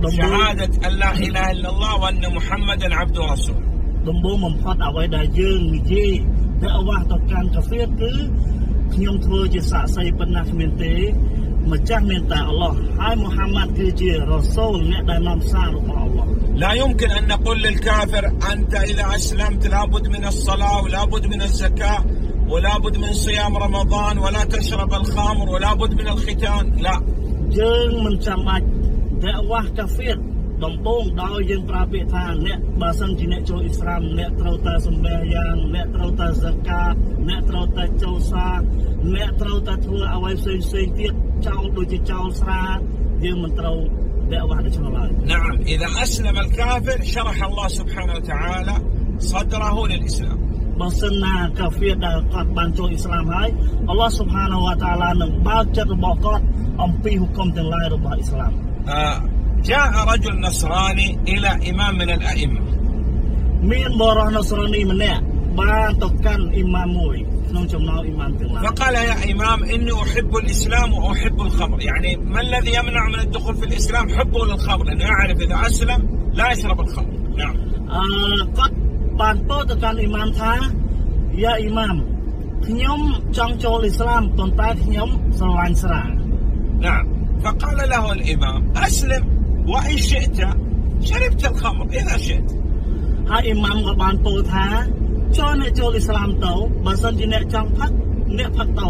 شهادة أن لا إله إلا الله وأن محمدا عبد ورسول ដំបូងបំផុតអ្វីដែលយើងនិយាយទៅអវាសទៅកាន់កាហ្វេគឺខ្ញុំធ្វើជាសាក្សីប៉ុណ្ណាគ្មានទេម្ចាស់មានតែអល់ឡោះហើយមូហាម៉ាត់គឺជារ៉ូសូលអ្នកដែលនាំសាររបស់អល់ឡោះ لا يمكن أن نقول للكافر أنت إذا أسلمت لابد من الصلاة ولابد من الزكاة ولابد من صيام رمضان ولا تشرب الخمر ولابد من الختان لا យើងមិនចាំបាច់តែអវាសកាហ្វេដំបូងដោយយើងប្រើពាក្យថាអ្នកបើសិនជាអ្នកចូលអ៊ីស្លាមអ្នកត្រូវតែសម្បះយ៉ាងអ្នកត្រូវតែហ្សាកាតអ្នកត្រូវតែចូលសាអ្នកត្រូវតែធ្វើអ្វីផ្សេងទៀតចោលដូចជាចោលស្រាយើងមិនត្រូវតែអវាសដូចនោះឡើយ نعم إذا أسلم الكافر شرح الله سبحانه وتعالى صدره للإسلام បើសិនណាកាហ្វេដែលគាត់បានចូលអ៊ីស្លាមហើយអល់ឡោះស៊ុបហានាហ៊ូវតាអាឡានឹងបើកចិត្តរបស់គាត់អំពីហុគមទាំងឡាយរបស់អ៊ីស្លាម جاء رجل نصراني إلى إمام من الأئمة មានបរិសុទ្ធនស្រានីម្នាក់បានទៅកាន់អ៊ីម៉ាមមួយក្នុងចំណោមអ៊ីម៉ាមទាំងឡាយ فقال يا إمام إني أحب الإسلام وأحب الخمر يعني ما الذي يمنع من الدخول في الإسلام حبه للخمر لأنه يعرف إذا أسلم لا يشرب الخمر نعم គាត់បានពោលទៅកាន់អ៊ីម៉ាមថាយ៉ាអ៊ីម៉ាមខ្ញុំចង់ចូលអ៊ីស្លាមប៉ុន្តែខ្ញុំស្រឡាញ់ស្រា نعم فقال له الإمام أسلم وإن شئت شربت الخمر إذا شئت ហើយអ៊ីម៉ាមក៏បានពោលថាចូលអ្នកចូលអ៊ីស្លាមទៅបើសិនជាអ្នកចង់ផឹកអ្នកផឹកទៅ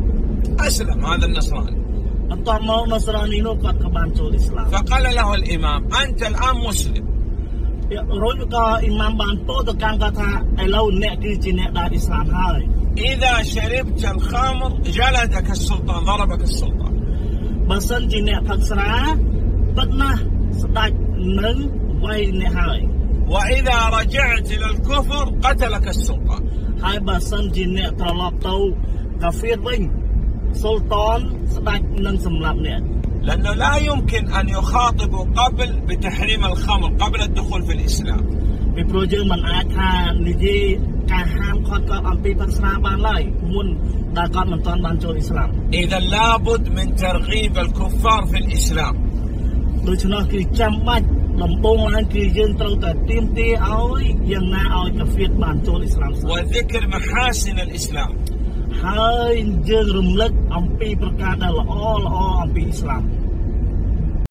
أسلم هذا النصراني បន្ទាប់មកនស្រានីនោះគាត់ក៏បានចូលអ៊ីស្លាម فقال له الإمام أنت الآن مسلم រួចក៏អ៊ីម៉ាមបានពោលទៅកាន់គាត់ថាឥឡូវអ្នកគឺជាអ្នកដែលអ៊ីស្លាមហើយ إذا شربت الخمر جلدك السلطان ضربك السلطان បើសិនជាអ្នកផឹកស្រាពិតណាស់ស្ដេចនឹងវាយអ្នកហើយ وإذا رجعت إلى الكفر قتلك السلطان ហើយបើសិនជាអ្នកត្រឡប់ទៅកាហ្វេវិញស៊ុលតានស្ដេចនឹងសម្លាប់អ្នក لأنه لا يمكن أن يخاطبوا قبل بتحريم الخمر قبل الدخول في الإسلام ពីព្រោះយើងមិនអាចថានិយាយការហាមគាត់ក៏អំពីផឹកស្រាបានឡើយមុនដែលគាត់មិនទាន់បានចូលអ៊ីស្លាម إذا لابد من ترغيب الكفار في الإسلام ដូច្នោះគឺចាំបាច់ដំបូងឡើងគឺយើងត្រូវតែទាមទារឲ្យយ៉ាងណាឲ្យកាហ្វេបានចូលអ៊ីស្លាម وذكر محاسن الإسلام ហើយយើងរំលឹកអំពីប្រការដែលល្អអំពីអ៊ីស្លាម